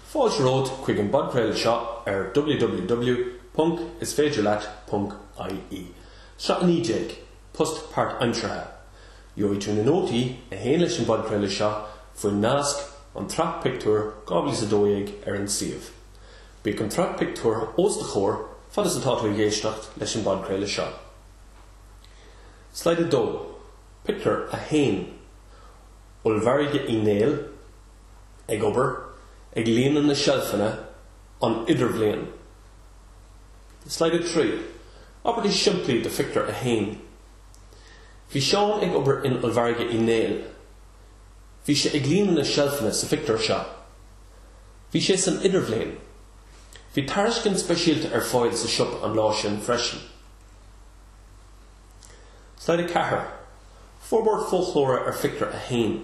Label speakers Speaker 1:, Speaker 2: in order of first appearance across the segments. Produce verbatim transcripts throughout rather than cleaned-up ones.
Speaker 1: Fáilte ród chuig an bodcraol seo ar w w w punt is féidir leat punt i e. Seo an ídeag, post Páirtaimsire. Joid tún an ótaí a héin leis an bodcraol seo faoin nasc an trach pictiúr gabhla sa dóigh ar an siomh. Bhíodh an trach pictiúr os de chóir fad is an tátaí géisteacht leis an bodcraol seo. Slide dó. Pictiúr a héin. Olbharige í néal ag obair ag líonann na sealfanna an idirbhléan. Slide trí. Obairtí simplí de pictiúr a héin. Bhí Seán ag obair in olbharige í néal. Bhí sé ag líonann na sealfanna sa pictiúr seo. Bhí sé san idirbhléan. Bhí tariscin speisialta ar fáil sa siop an lá sin freisin. Slide ceathair. Forbord folklóra ar pictiúr a héin.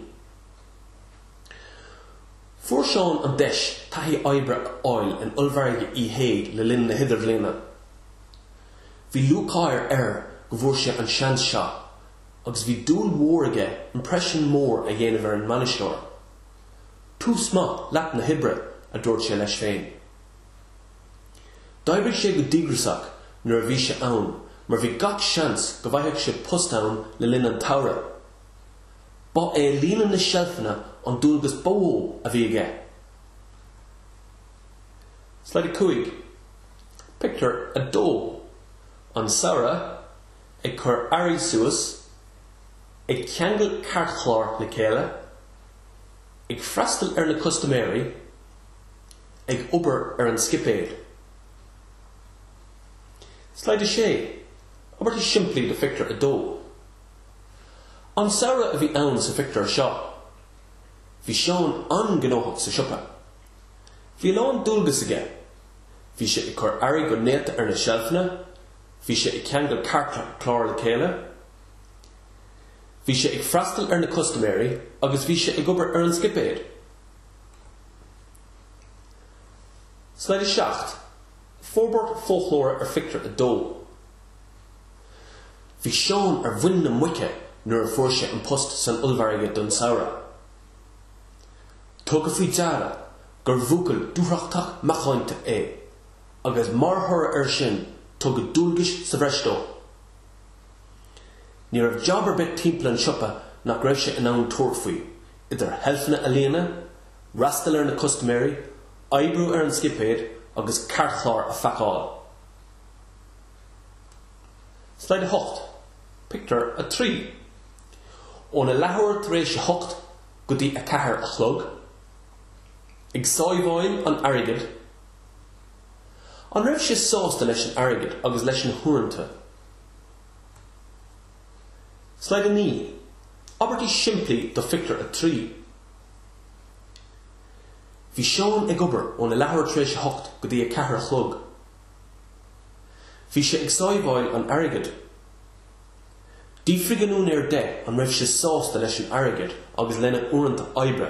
Speaker 1: Fuair Seán an deis taithí oibre áil in olbharige í héig le linn na hidirbhléana. Bhí luacháir ar go bhfuair sé an seans seo, agus bhí dúil mhór an pressin mór a dhéanamh ar an manistóir. Tús maith leat na hibre a dúirt sé leis féin. D'oibrigh sé go dígrasach nuair a bhí sé ann, mar bhí gach seans go bhaithfeadh sé post ann le linn an tara. Ba é líonann na sealfanna an dúlgus bó a bhí aige. Slide cúig. Pictiúr a dó. An Sara ag chur airí suas, ag ceangal cartchláir le chéile, ag freastal ar na customéirí, ag obair ar an scipéad. Slide sé. Obairtí simplí de pictiúr a dó. An Sara a bhí ann sa pictiúr seo. Bhí Seán an gnóthach sa siopa. Bhí lán dúlgus aige. Bhí sé ag chur airí go néata ar na sealfanna. Bhí sé ag ceangal carta chlár le chéile. Bhí sé ag freastal ar na customéirí agus bhí sé ag obair ar an scipéad. Slide seacht. Forbord folklóra ar pictiúr a dó. Bhí Seán ar bhuin na muice nuair a fuair sé an post san olbharige don Sara. Tugad faoi deara gur bhúcail dúthrachtach macháinte é, agus mar thora ar sin tugad dúlgais sa bhreistó. Ní raibh jobbar bit timpeall an siopa nach raibh sé in ann tabhairt faoi, idir healfanna a líana, freastal ar na customéirí, oibriú ar an scipéad agus cartchláir a feiceáil. Slide hocht. Pictiúr a trí. Ón a leabhar tar éis hocht go dtí a ceathair a chlog, ag sáibháil an airgid. An raibh sé sásta leis an airgid agus leis an thuaireanta. Slide ní. Obairtí simplí do pictiúr a trí. Bhí Seán ag obair ón a leabhar tar éis hocht go dtí a ceathair a chlog. Bhí sé ag sáibháil an airgid. Dífrig anún ar de an raibh sé sásta leis an airgid agus lena uaireanta oibre.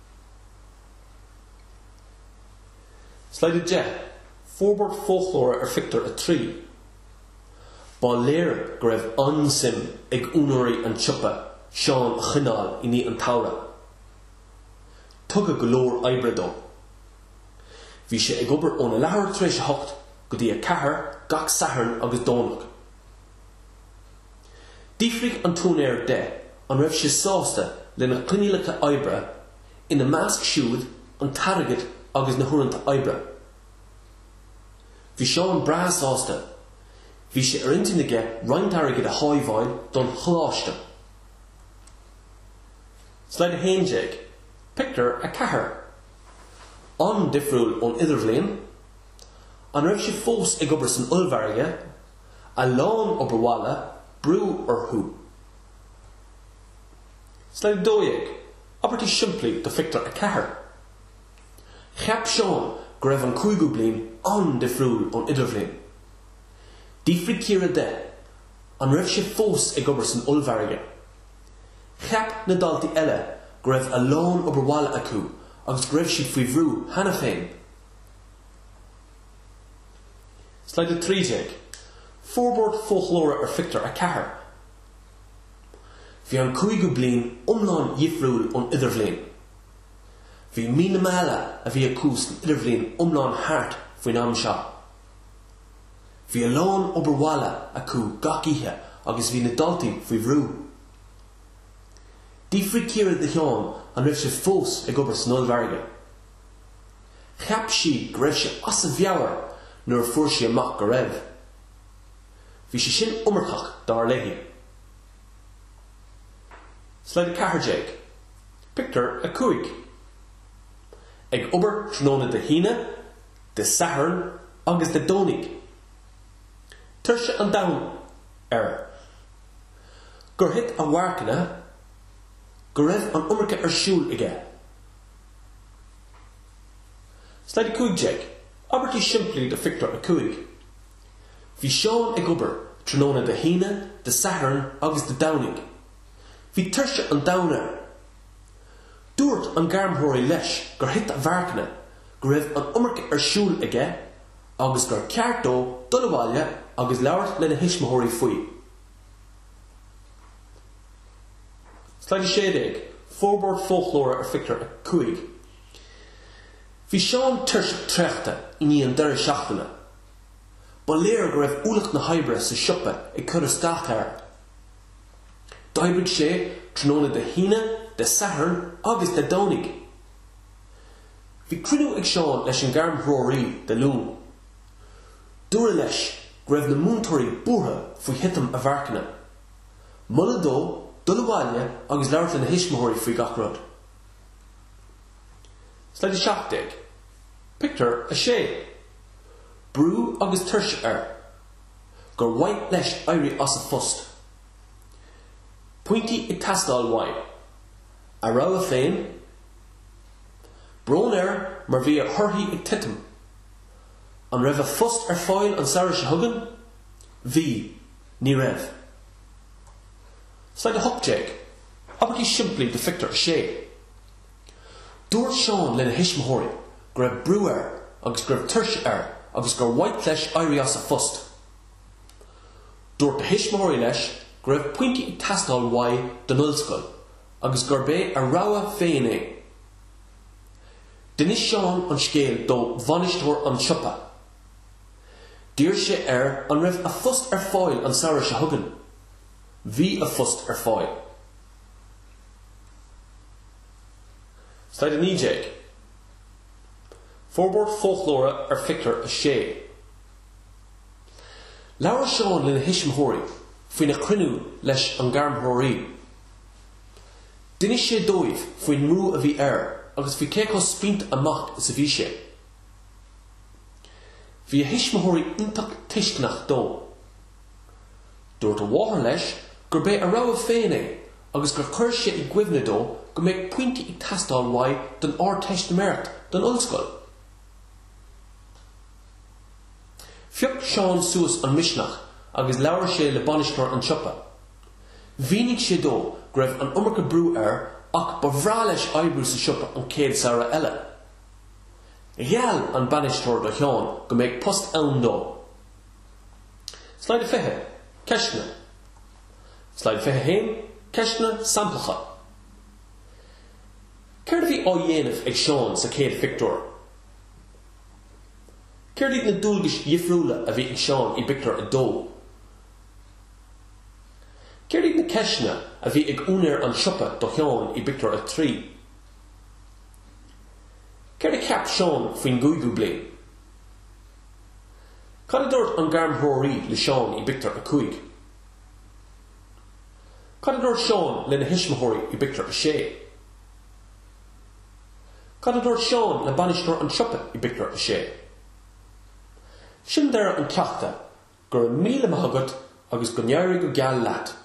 Speaker 1: Slide de. Forbord folklóra ar pictiúr a trí. Ba léir go raibh ansim ag únóirí an siopa Seán a chineál i ní an tara. Tugad go leor oibre dó. Bhí sé ag obair ón a leabhar tar éis hocht go dtí a ceathair gach sathairn agus dónach. Dífrig an tún ar de an raibh sé sásta lena clínealacha oibre ina measc siúd an targad agus na thuaireanta oibre. Bhí Seán bra sásta. Bhí sé ar intin aige roinnt airgid a háibháil don chláiste. Slide héindeag. Pictiúr a ceathair. An difriúil ón idirbhléan. An raibh sé fós ag obair san olbharige, a lán obair bhaile, brú or thu. Slide dóigh. Obairtí simplí do pictiúr a ceathair. Cheap Seán go raibh an cúigú bliain an difriúil ón idirbhléan. Dífrig círe de an raibh sé fós ag obair san olbharige. Cheap na daltaí eile go raibh a lán obair bhaile acu agus go raibh siad faoi bhrú hena féin. Slide trídeag. Forbord folklóra ar pictiúr a ceathair. Bhí an cúigú bliain iomlán dhifriúil ón idirbhléan. Bhí míle mála a bhí a cús an idirbhlíon umláin thart faoin am seo. Bhí a lán oberhála acu gach oíche agus bhí na daltaí faoi bhrú. Dífrí círe de theán an raibh sé fós ag obair san ollmhargaí. Cheap siad go raibh sé as a bheabhar nuair a fuair sé amach go raibh. Bhí sé sin umartach dar léithí. Slide ceathair. Picture a cuaig. Ag obair tróna de híine, de sathairn agus de dónig. Tuirse an domhan ar. Gur hit a mharcanna, go raibh an umarcha ar siúl aige. Slide cuaig. Abertí siimplí de picture a cuaig. Bhí seán ag obair tróna de híine, de sathairn agus de dónig. Bhí tuirse an domhan ar. Dúirt an garmthóirí leis gur hit a mharcanna, go raibh an umarcha ar siúl aige, agus gur ceart dó dul abhaile agus labhairt le na hismeóirí faoi. Slide séideag. Forward folklóra ar picture a cuaig. Bhí seán tuirse tréachta i níon deire seachtainna. Ba léir go raibh úlach na hoibre sa siopa ag cur isteach air. D'oibrigh sé tróna de híine, de sathairn agus de dónig. Bhí cruinniú ag seán leis an garmthóirí de lún. Dúra leis go raibh na múntóirí buartha faoi hitim a mharcanna. Mula dó, dul abhaile agus labhairt le na hismeóirí faoi gach rud. Slide seachtaig. Picture a sé. Brú agus tuirse ar. Gur mhaith leis éirí as a fust. Pointí ag tastáil mhaith. A rogha féin. Brón air mar bhí a thurthaí ag titim. An raibh a fust ar fáil an saoire se thugann? Bhí, ní raibh. Slide a hoictéig. Abertí siimplí de picture a sé. Dúirt seán le na hismeóirí go raibh brú ar agus go raibh tuirse ar agus gur mhaith leis éirí as a fust. Dúirt na hismeóirí leis go raibh pointí ag tastáil mhaith den ollscoil agus gur bé a rogha féin é. D'nis seán an scéal dó bhainisteoir an siopa. Dír sé ar an raibh a fust ar fáil an saoire se thugann. Bhí a fust ar fáil. Slide a nídéag. Forward folklóra ar picture a sé. Labhar seán le na hismeóirí faoin na cruinniú leis an garmthóirí. D'nis sé dóibh faoin mrú a bhí air agus bhí céco spínt amach is a bhí sé. Bhí a hismeóirí iontach tuiscnach dó. Dúirt a mháthair leis gur bé a rogha féin é agus gur chuir sé i gcuimhne dó go mbeidh pointí ag tastáil mhaith den ár teistméireacht den ollscoil. Phioc seán suas an misneach agus labhar sé le bainisteoir an siopa. Bhíonnig sé dó go raibh an umarcha brú ar ach ba bhrá leis oibriú sa siopa an céad saoire eile. Gheall an bainisteoir do cheann go mbeidh post ann dó. Slide fiche. Ceisne. Slide fiche hain. Ceisne samplacha. Céir bhí á dhéanamh ag seán sa céad picture? Céir díd na dúlgais dhifriúla a bhí ag seán i picture a dó? Céir díd na ceisne a bhí ag únair an siopa do cheann i picture a trí? Céir a ceap seán faoin gúigú bliain? Cad a dúirt an garmthóirí le seán i picture a cuaig? Cad a dúirt seán le na hismeóirí i picture a sé? Cad a dúirt seán le bainisteoir an siopa i picture a sé? Sin deire an ceachta gur míle maithagad agus go nearú go geall leat.